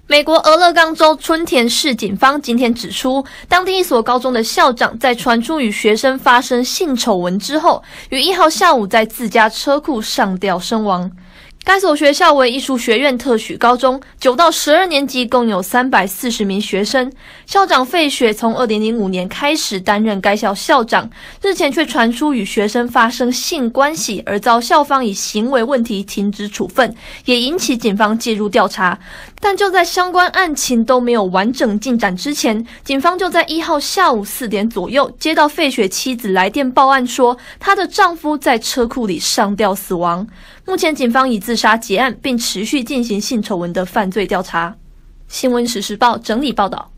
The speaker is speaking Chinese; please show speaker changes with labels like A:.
A: 美国俄勒冈州春田市警方今天指出，当地一所高中的校长在传出与学生发生性丑闻之后，于1号下午在自家车库上吊身亡。该所学校为艺术学院特许高中，9到12年级共有340名学生。校长费雪从2005年开始担任该校校长，日前却传出与学生发生性关系，而遭校方以行为问题停止处分，也引起警方介入调查。但就在相关案情都没有完整进展之前，警方就在1号下午4点左右接到费雪妻子来电报案说，她的丈夫在车库里上吊死亡。目前警方以自杀结案，并持续进行性丑闻的犯罪调查。新闻时事报整理报道。